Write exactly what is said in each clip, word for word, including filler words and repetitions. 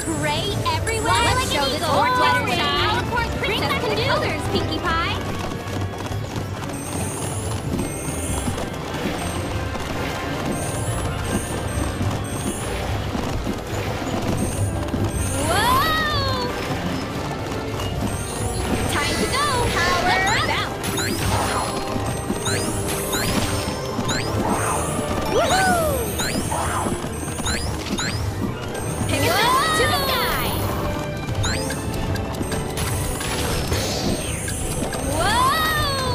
Gray everywhere. Let's Like show an this eagle. orange Fluttershy. Fluttershy. Of course, Bring princess back can the do. colors, Pinkie Pie. Whoa! Time to go. Power Let's up. rebound. Woohoo! Pegasus to the sky. Whoa!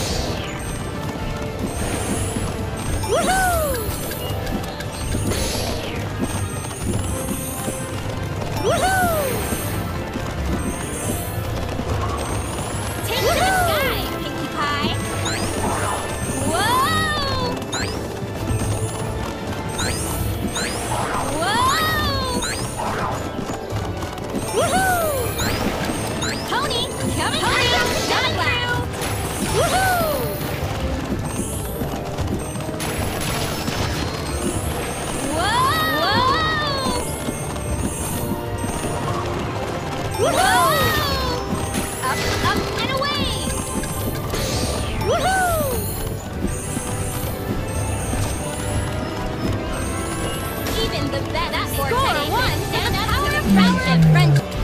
Woohoo! Woohoo! Take to the sky, Pinkie Pie. Whoa! Whoa! Woohoo! Pony, coming Pony, through. coming through. Woohoo! Whoa! Whoa! Whoa! Up, up, and away! Woohoo! Even the best That score score one one stand stand up up to to the the friendship. friendship.